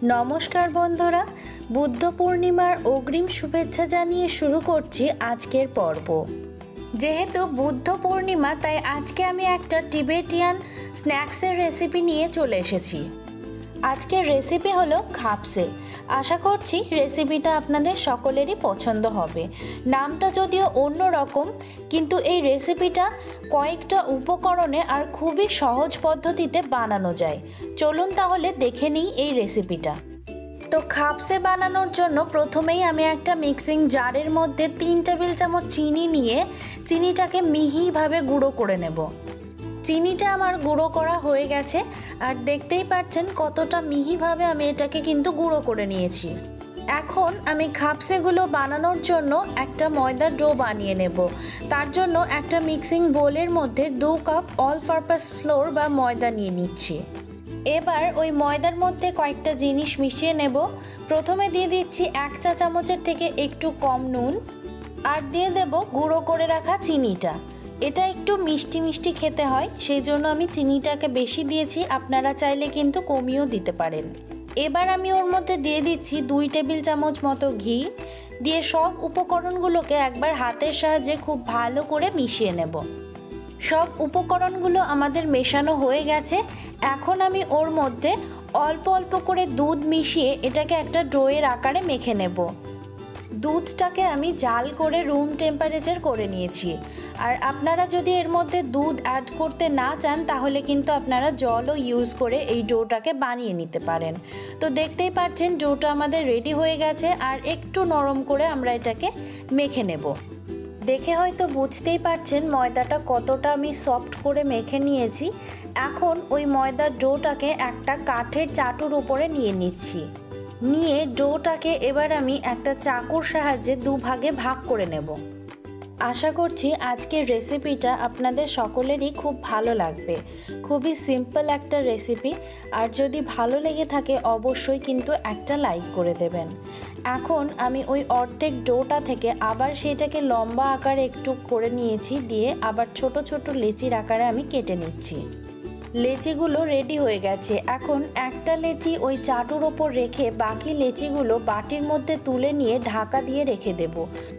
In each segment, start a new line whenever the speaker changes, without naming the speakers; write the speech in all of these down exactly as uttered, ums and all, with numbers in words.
नमस्कार बंधुरा बुद्ध पूर्णिमार अग्रिम शुभेच्छा जानिए शुरू करছি आजकेर पर्व। जेहेतु बुद्ध पूर्णिमा ताई आज के आमी एकटा टिबेटियान स्नैक्सर रेसिपि निये चले एसेछि। आजकेर रेसिपि हलो खापसे। आशा करछि रेसिपिटा आपनादेर सकलेरই पछंद होबे। नामटा यदिओ अन्य रकम किन्तु এই रेसिपिटा कयेकटा उपकरणे और खूबই सहज पद्धतिते बानानो যায়। चलुन ताहले देखे निই এই रेसिपिटा। तो खापसे बानानोर जोन्नो प्रथमेই आमी एकटा मिक्सिंग जारेर मध्य तीन टेबिल चामच चीनी निये चीनीटाके मिहिभावे गुঁড়ো करे नेब। चीनीटा आमार गुঁড়ো करा হয়ে গেছে আর দেখতেই পাচ্ছেন কতটা মিহিভাবে আমি এটাকে কিন্তু গুঁড়ো করে নিয়েছি। এখন আমি খাপসেগুলো বানানোর জন্য একটা ময়দার ডো বানিয়ে নেব। তার জন্য একটা মিক্সিং বোলের মধ্যে দু কাপ অল পারপাস ফ্লোর বা ময়দা নিয়ে নিচ্ছি। এবার ওই ময়দার মধ্যে কয়েকটা জিনিস মিশিয়ে নেব। প্রথমে দিয়ে দিচ্ছি এক চা চামচের থেকে একটু কম নুন আর দিয়ে দেব গুঁড়ো করে রাখা চিনিটা। এটা একটু মিষ্টি মিষ্টি খেতে হয় সেই জন্য আমি চিনিটাকে বেশি দিয়েছি, আপনারা চাইলে কিন্তু কমিয়েও দিতে পারেন। এবার আমি ওর মধ্যে দিয়ে দিচ্ছি দুই টেবিল চামচ মতো ঘি দিয়ে সব উপকরণগুলোকে একবার হাতের সাহায্যে খুব ভালো করে মিশিয়ে নেব। সব উপকরণগুলো আমাদের মেশানো হয়ে গেছে। এখন আমি ওর মধ্যে অল্প অল্প করে দুধ মিশিয়ে এটাকে একটা ডোয়ের আকারে মেখে নেব। দুধটাকে আমি জাল করে রুম টেম্পারেচার করে নিয়েছি। আর আপনারা যদি এর মধ্যে দুধ অ্যাড করতে না চান তাহলে কিন্তু আপনারা জলও ইউজ করে এই ডোটাকে বানিয়ে নিতে পারেন। তো দেখতেই পাচ্ছেন ডোটা আমাদের রেডি হয়ে গেছে আর একটু নরম করে আমরা এটাকে মেখে নেব। দেখে হয়তো বুঝতেই পারছেন ময়দাটা কতটা আমি সফট করে মেখে নিয়েছি। এখন ওই ময়দার ডোটাকে একটা কাঠের চাটুর উপরে নিয়ে নিচ্ছি। নিয়ে ডোটাকে এবার আমি একটা চাকুর সাহায্যে দুভাগে ভাগ করে নেব। আশা করছি আজকের রেসিপিটা আপনাদের সকলেরই খুব ভালো লাগবে। খুবই সিম্পল একটা রেসিপি, আর যদি ভালো লেগে থাকে অবশ্যই কিন্তু একটা লাইক করে দেবেন। এখন আমি ওই অর্ধেক ডোটা থেকে আবার সেটাকে লম্বা আকারে একটু করে নিয়েছি, দিয়ে আবার ছোট ছোট লেচির আকারে আমি কেটে নিচ্ছি। লেচিগুলো রেডি হয়ে গেছে। এখন একটা লেচি ওই চাটুর ওপর রেখে বাকি লেচিগুলো বাটির মধ্যে তুলে নিয়ে ঢাকা দিয়ে রেখে দেব।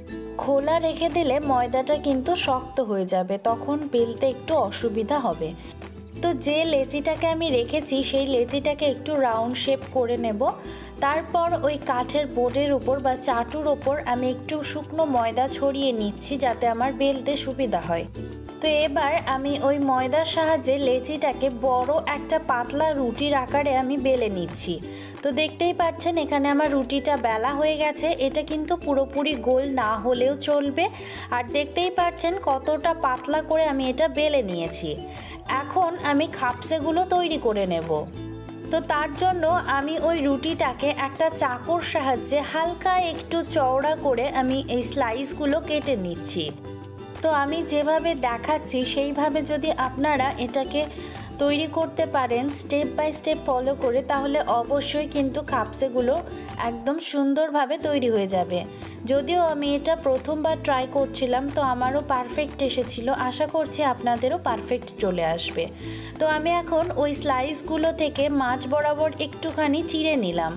খোলা রেখে দিলে ময়দাটা কিন্তু শক্ত হয়ে যাবে, তখন বেলতে একটু অসুবিধা হবে। তো যে লেচিটাকে আমি রেখেছি সেই লেচিটাকে একটু রাউন্ড শেপ করে নেব। তারপর ওই কাঠের বোর্ডের উপর বা চাটুর ওপর আমি একটু শুকনো ময়দা ছড়িয়ে নিচ্ছি যাতে আমার বেলতে সুবিধা হয়। তো এবার আমি ওই ময়দার সাহায্যে লেচিটাকে বড় একটা পাতলা রুটির আকারে আমি বেলে নিচ্ছি। তো দেখতেই পাচ্ছেন এখানে আমার রুটিটা বেলা হয়ে গেছে। এটা কিন্তু পুরোপুরি গোল না হলেও চলবে। আর দেখতেই পাচ্ছেন কতটা পাতলা করে আমি এটা বেলে নিয়েছি। এখন আমি খাপসেগুলো তৈরি করে নেব। তো তার জন্য আমি ওই রুটিটাকে একটা চাকুর সাহায্যে হালকা একটু চওড়া করে আমি এই স্লাইসগুলো কেটে নিচ্ছি। তো আমি যেভাবে দেখাচ্ছি সেইভাবে যদি আপনারা এটাকে তৈরি করতে পারেন স্টেপ বাই স্টেপ ফলো করে, তাহলে অবশ্যই কিন্তু খাপসেগুলো একদম সুন্দরভাবে তৈরি হয়ে যাবে। যদিও আমি এটা প্রথমবার ট্রাই করছিলাম তো আমারও পারফেক্ট এসেছিল, আশা করছি আপনাদেরও পারফেক্ট চলে আসবে। তো আমি এখন ওই স্লাইসগুলো থেকে মাঝ বরাবর একটুখানি চিড়ে নিলাম।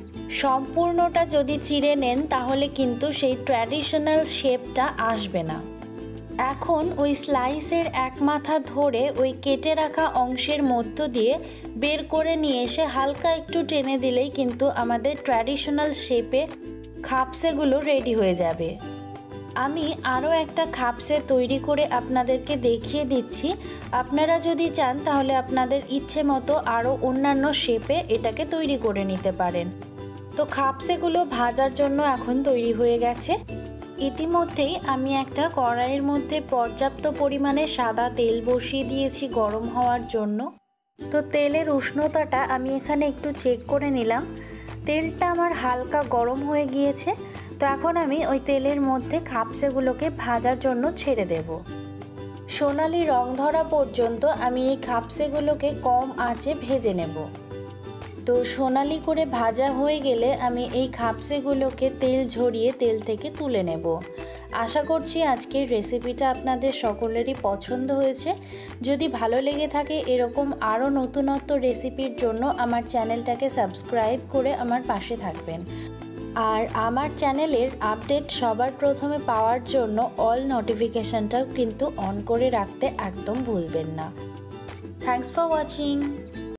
সম্পূর্ণটা যদি চিড়ে নেন তাহলে কিন্তু সেই ট্র্যাডিশনাল শেপটা আসবে না। এখন ওই স্লাইসের এক মাথা ধরে ওই কেটে রাখা অংশের মধ্য দিয়ে বের করে নিয়ে এসে হালকা একটু টেনে দিলেই কিন্তু আমাদের ট্র্যাডিশনাল শেপে খাপসেগুলো রেডি হয়ে যাবে। আমি আরও একটা খাপসে তৈরি করে আপনাদেরকে দেখিয়ে দিচ্ছি। আপনারা যদি চান তাহলে আপনাদের ইচ্ছে মতো আরও অন্যান্য শেপে এটাকে তৈরি করে নিতে পারেন। তো খাপসেগুলো ভাজার জন্য এখন তৈরি হয়ে গেছে। ইতিমধ্যেই আমি একটা কড়াইয়ের মধ্যে পর্যাপ্ত পরিমাণে সাদা তেল বসিয়ে দিয়েছি গরম হওয়ার জন্য। তো তেলের উষ্ণতাটা আমি এখানে একটু চেক করে নিলাম। তেলটা আমার হালকা গরম হয়ে গিয়েছে। তো এখন আমি ওই তেলের মধ্যে খাপসেগুলোকে ভাজার জন্য ছেড়ে দেব। সোনালি রং ধরা পর্যন্ত আমি এই খাপসেগুলোকে কম আঁচে ভেজে নেব। তো সোনালি করে ভাজা হয়ে গেলে আমি এই খাপসেগুলোকে তেল ঝরিয়ে তেল থেকে তুলে নেব। আশা করছি আজকের রেসিপিটা আপনাদের সকলেরই পছন্দ হয়েছে। যদি ভালো লেগে থাকে এরকম আরও নতুনত্ব রেসিপির জন্য আমার চ্যানেলটাকে সাবস্ক্রাইব করে আমার পাশে থাকবেন। আর আমার চ্যানেলের আপডেট সবার প্রথমে পাওয়ার জন্য অল নোটিফিকেশনটাও কিন্তু অন করে রাখতে একদম ভুলবেন না। Thanks for watching.